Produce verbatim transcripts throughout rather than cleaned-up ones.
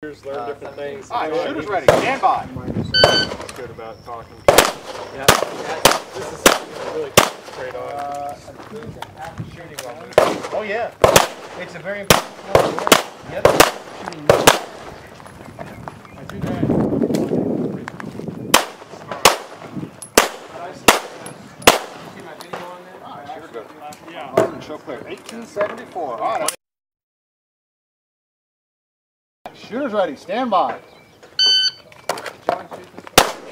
Learn uh, different things. All right, shooters ready. Stand by. That's good about talking. Yeah, yeah. This is really straight on. Uh, shooting while moving. Oh yeah, it's a very important. Yep. I do that. See my video on there? All right, sure good. Yeah. Show clear. eighteen seventy-four. All right. Shooters ready. Stand by. John, shoot this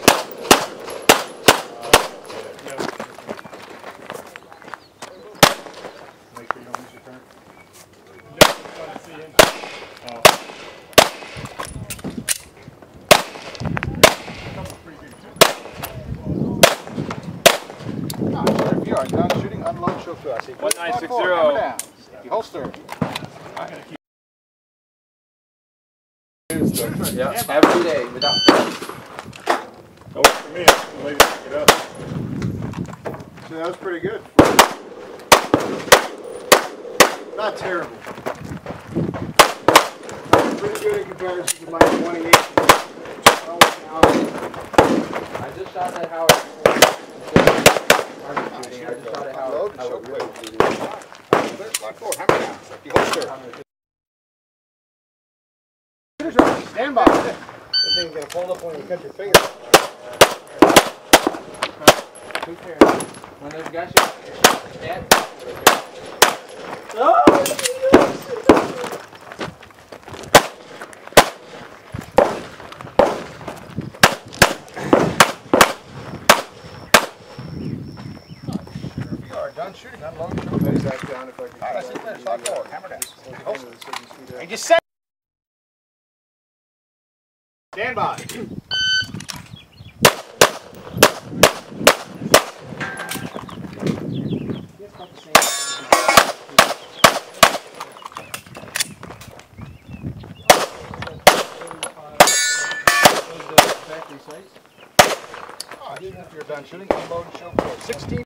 Make sure you don't miss your turn. Yep, trying to see him. Oh. Ah, sure, if you are done shooting, unload, show clear. I see. one nine six zero. Down. You holster. Yeah, every day without fail. That works for me. I'm ready to pick it up. So that was pretty good. Not terrible. Pretty good in comparison to my twenty-eight. I just shot at Howard. Shooting. I just shot at Howard. Howard really shooting. Hammer down. You holster. Stand by. That thing's going to fold up when you cut your finger. When those guys shoot, Dad. Oh! You are done shooting. Unload. Show back down if I can. All right, sit there. Slide forward. Hammer down. And just set. Stand by. All right, if you're done shooting, unload and show forward. sixteen.